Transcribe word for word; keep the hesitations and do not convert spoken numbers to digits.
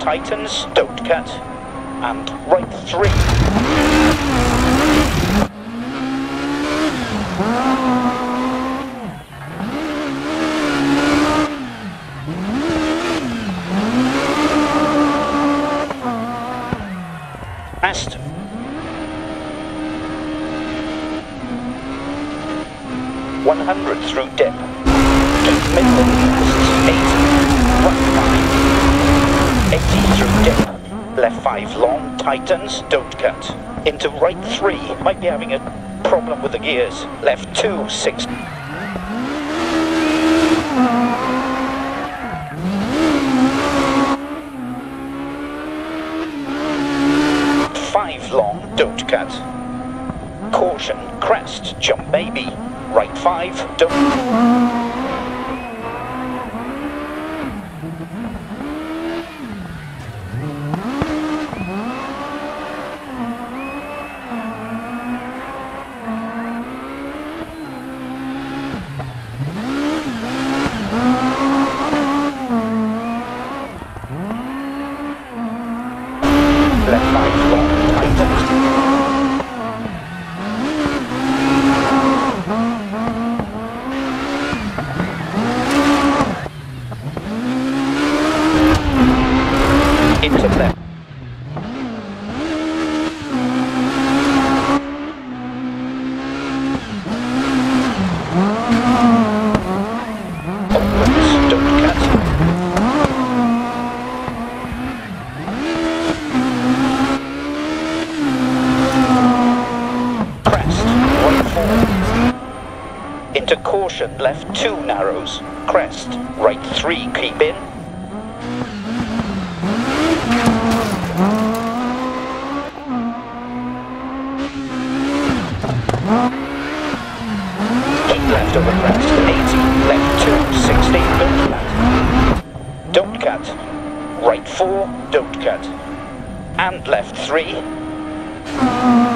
tightens, don't cut, and right three. Aston. one hundred through dip. Keep middle, eighty, right five. eighty through dip. Left five long, tightens, don't cut. Into right three, might be having a problem with the gears. Left two, six. Five long, don't cut. Caution, crest, jump maybe. Right five, don't. Left five long, tightens. Into left. Opens, don't cut. Crest, right four. Into caution, left two narrows. Crest, right three, keep in. Keep left over crest, eighty, left two, sixty, don't cut. Don't cut. Right four, don't cut. And left three.